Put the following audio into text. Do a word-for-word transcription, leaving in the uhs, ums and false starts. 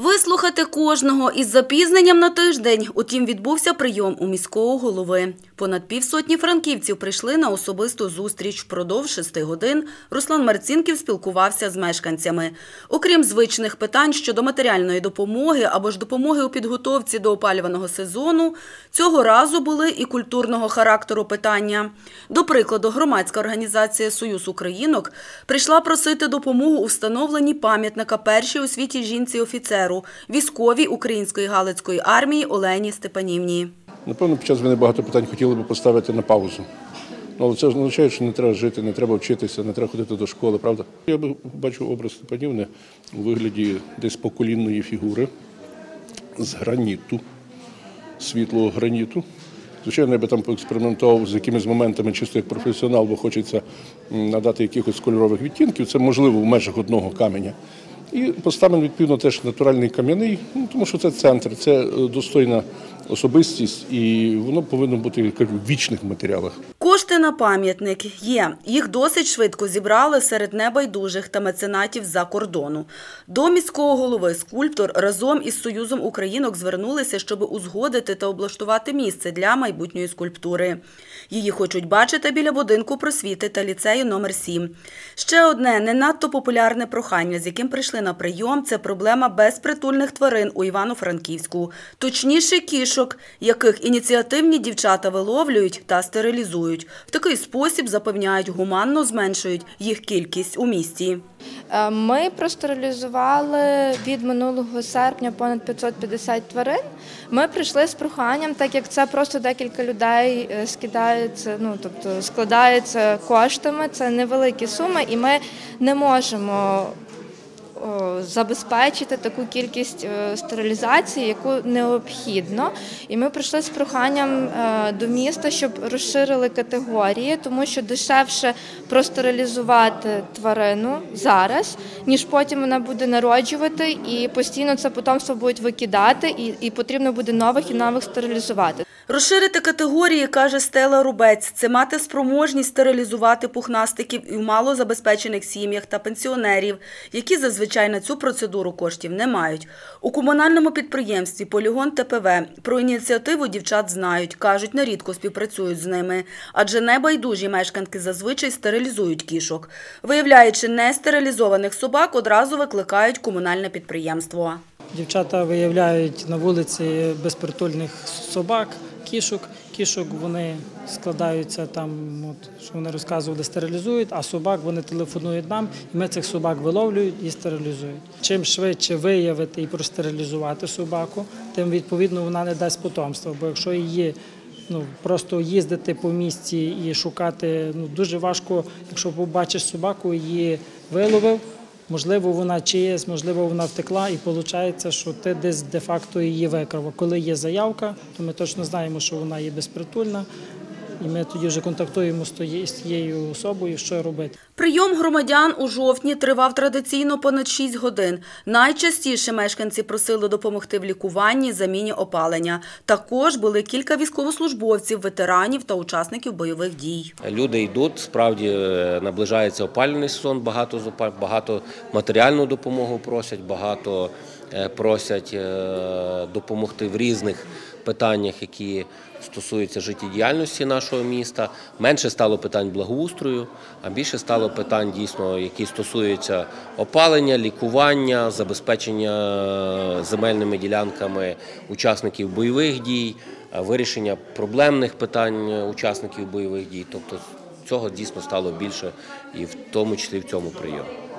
Вислухати кожного із запізненням на тиждень. Утім, відбувся прийом у міського голови. Понад півсотні франківців прийшли на особисту зустріч. Впродовж шести годин Руслан Марцінків спілкувався з мешканцями. Окрім звичних питань щодо матеріальної допомоги або ж допомоги у підготовці до опалювального сезону, цього разу були і культурного характеру питання. До прикладу, громадська організація «Союз Українок» прийшла просити допомогу у встановленні пам'ятника першій у світі жінці-офіцеру, військовій української Галицької армії Олені Степанівні. Напевно, під час війни багато питань хотіли б поставити на паузу. Але це означає, що не треба жити, не треба вчитися, не треба ходити до школи, правда? Я бачу образ Степанівни у вигляді десь поколінної фігури з граніту, світлого граніту. Звичайно, я би там поекспериментував з якимись моментами, чисто як професіонал, бо хочеться надати якихось кольорових відтінків. Це можливо в межах одного каменя. І постамент, відповідно, теж натуральний кам'яний, ну, тому що це центр, це достойна особистість і воно повинно бути, як кажу, в вічних матеріалах. Кошти на пам'ятник є. Їх досить швидко зібрали серед небайдужих та меценатів з-за кордону. До міського голови скульптор разом із Союзом Українок звернулися, щоб узгодити та облаштувати місце для майбутньої скульптури. Її хочуть бачити біля будинку просвіти та ліцею номер сім. Ще одне не надто популярне прохання, з яким прийшли на прийом – це проблема безпритульних тварин у Івано-Франківську. Точніше, кішок, яких ініціативні дівчата виловлюють та стерилізують. В такий спосіб, запевняють, гуманно зменшують їх кількість у місті. Ми простерилізували від минулого серпня понад п'ятсот п'ятдесят тварин. Ми прийшли з проханням, так як це просто декілька людей скидається, ну, тобто складається коштами, це невеликі суми, і ми не можемо забезпечити таку кількість стерилізації, яку необхідно. І ми прийшли з проханням до міста, щоб розширили категорії, тому що дешевше простерилізувати тварину зараз, ніж потім вона буде народжувати, і постійно це потомство будуть викидати, і, і потрібно буде нових і нових стерилізувати. Розширити категорії, каже Стела Рубець, це мати спроможність стерилізувати пухнастиків і в малозабезпечених сім'ях та пенсіонерів, які зазвичай на цю процедуру коштів не мають. У комунальному підприємстві «Полігон Те Пе Ве» про ініціативу дівчат знають, кажуть, нерідко співпрацюють з ними, адже небайдужі мешканки зазвичай стерилізують кішок. Виявляючи нестерилізованих собак, одразу викликають комунальне підприємство. Дівчата виявляють на вулиці безпритульних собак, кішок. Кішок вони складаються там, от, що вони розказували, стерилізують, а собак вони телефонують нам, і ми цих собак виловлюють і стерилізують. Чим швидше виявити і простерилізувати собаку, тим відповідно вона не дасть потомства, бо якщо її ну, просто їздити по місті і шукати, ну, дуже важко, якщо побачиш собаку, її виловив, можливо, вона чиєсь, можливо, вона втекла, і виходить, що ти десь де-факто її викрав. Коли є заявка, то ми точно знаємо, що вона є безпритульна, і ми тоді вже контактуємо з тією особою, що робити. Прийом громадян у жовтні тривав традиційно понад шість годин. Найчастіше мешканці просили допомогти в лікуванні, заміні опалення. Також були кілька військовослужбовців, ветеранів та учасників бойових дій. Люди йдуть, справді наближається опалювальний сезон, багато, багато матеріальну допомогу просять, багато просять допомогти в різних питаннях, які стосуються життєдіяльності нашого міста. Менше стало питань благоустрою, а більше стало питань, дійсно, які стосуються опалення, лікування, забезпечення земельними ділянками учасників бойових дій, вирішення проблемних питань учасників бойових дій. Тобто цього дійсно стало більше і в тому числі в цьому прийомі.